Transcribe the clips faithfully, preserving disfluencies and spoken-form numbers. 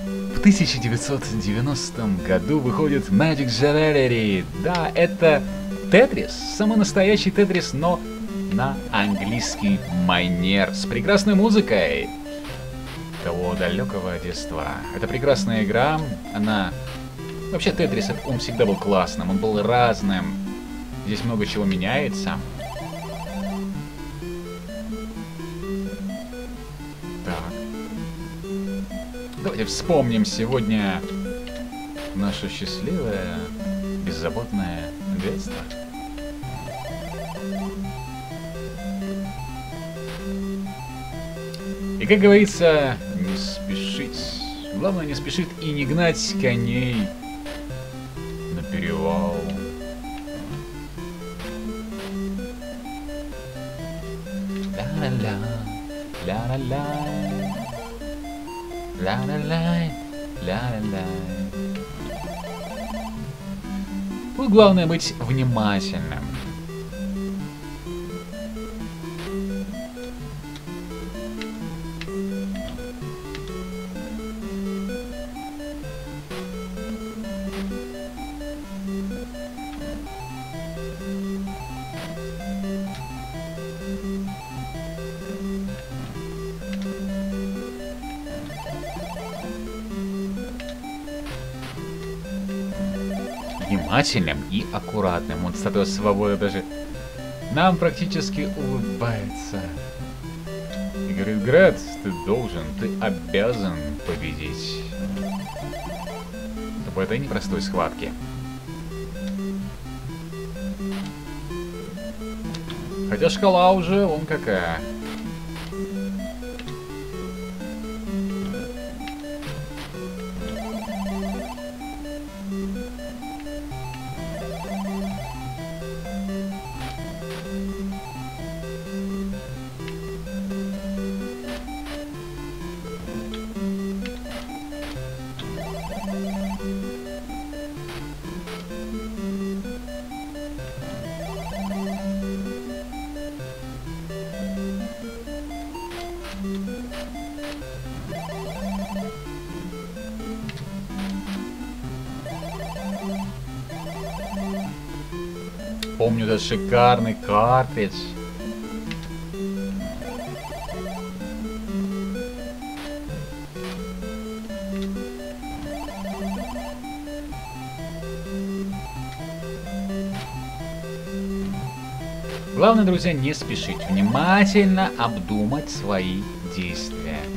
В тысяча девятьсот девяностом году выходит Magic Jewelry. Да, это Тетрис, самый настоящий Тетрис, но на английский манер, с прекрасной музыкой того далекого детства. Это прекрасная игра, она... Вообще Тетрис, он всегда был классным, он был разным. Здесь много чего меняется. Так. Давайте вспомним сегодня наше счастливое, беззаботное детство. И как говорится, не спешить. Главное не спешить и не гнать коней на перевал. Ла-ла-ла, ла-ла-ла, ла-ла-ла, ла-ла-ла. Тут главное быть внимательным. Внимательным и аккуратным. Он статуя свободы даже нам практически улыбается. И говорит: Град, ты должен, ты обязан победить в этой непростой схватке. Хотя шкала уже вон какая. Помню этот шикарный картридж. Главное, друзья, не спешить, внимательно обдумать свои действия.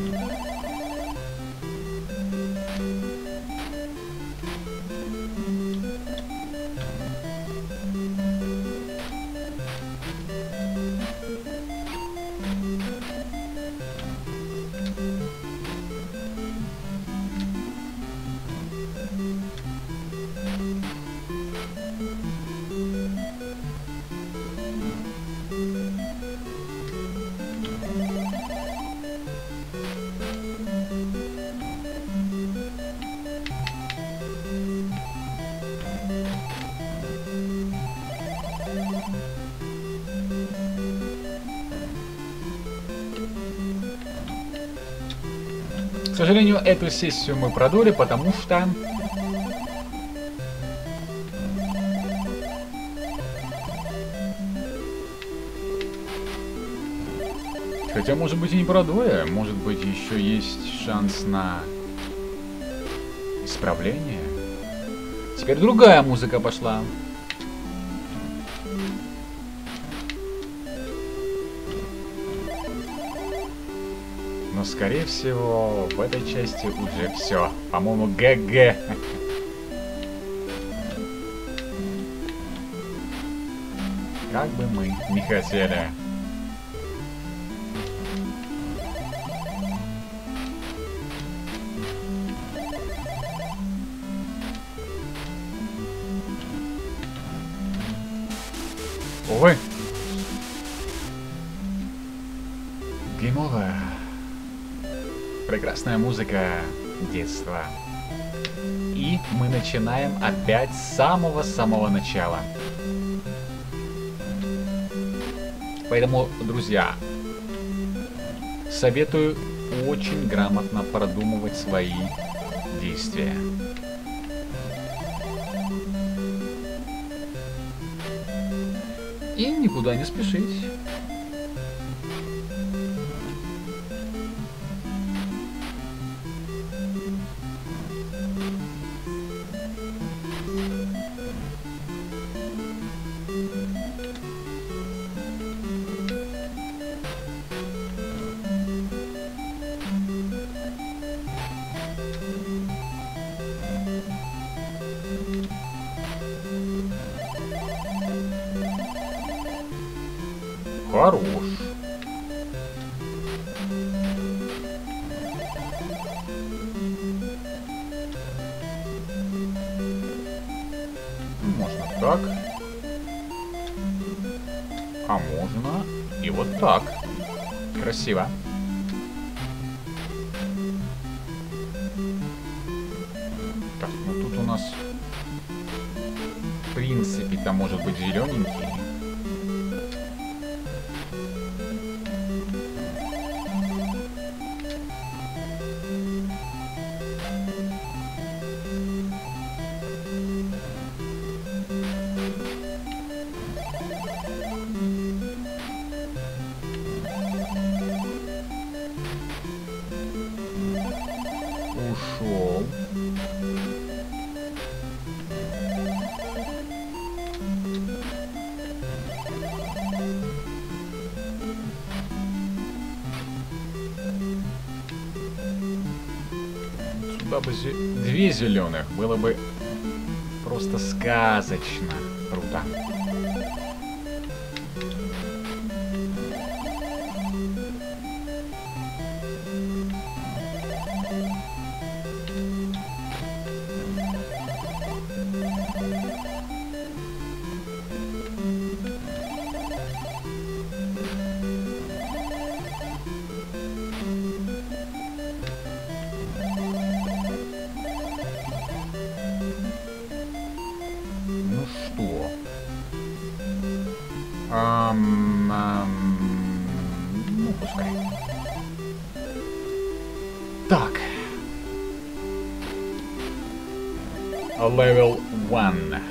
К сожалению, эту сессию мы продули, потому что... Хотя, может быть, и не продули, может быть, еще есть шанс на исправление. Теперь другая музыка пошла. Но, скорее всего, в этой части уже все. По-моему, ГГ. Как бы мы не хотели. Увы. Game over. Прекрасная музыка детства. И мы начинаем опять с самого-самого начала. Поэтому, друзья, советую очень грамотно продумывать свои действия. И никуда не спешить. Хорош. Можно так. А можно и вот так. Красиво. Так, ну тут у нас в принципе-то может быть зелененький. Ушел. Сюда бы зе... две зеленых, было бы просто сказочно круто. Ам, ам, ну, пускай. Так. Level one.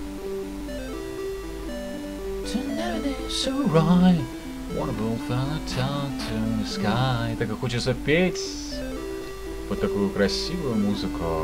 Так и хочется петь под такую красивую музыку.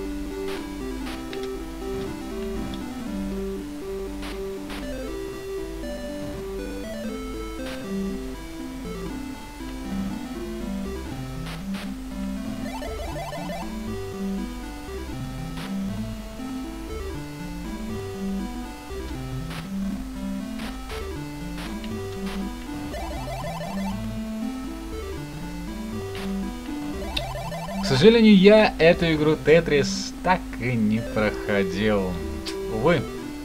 К сожалению, я эту игру Tetris так и не проходил. Увы.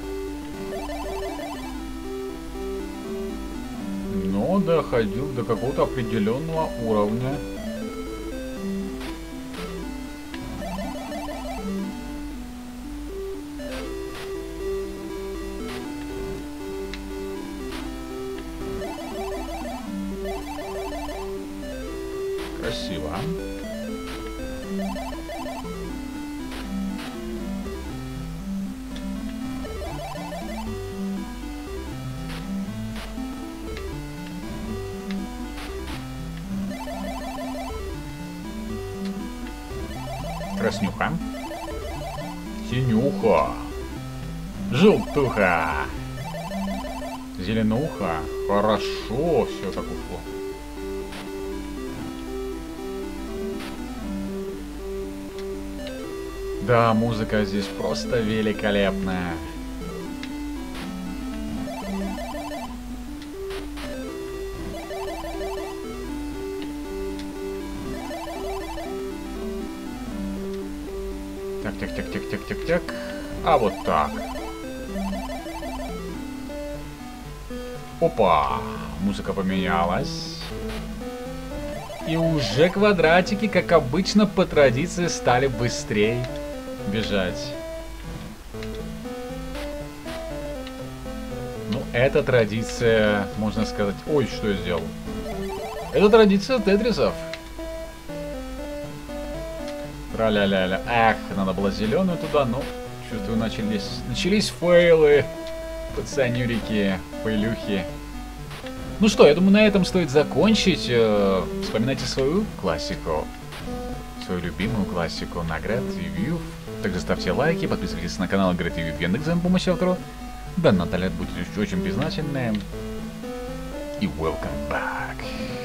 Но доходил до какого-то определенного уровня. Красиво. Краснюха. Синюха. Желтуха. Зеленуха. Хорошо все так ушло. Да, музыка здесь просто великолепная. Так, так, так, так, так, так, так. А вот так. Опа! Музыка поменялась. И уже квадратики, как обычно, по традиции, стали быстрее бежать. Ну, эта традиция, можно сказать... Ой, что я сделал? Это традиция тетрисов. Тра-ля-ля-ля. Эх, надо было зеленую туда, но чувствую, начались, начались фейлы. Пацанюрики, фейлюхи. Ну что, я думаю, на этом стоит закончить. Вспоминайте свою классику. Свою любимую классику на Great Review. Также ставьте лайки, подписывайтесь на канал Great Review в Яндекс.Зен, помощью автору. Да, Наталья, будьте очень признательны. И welcome back.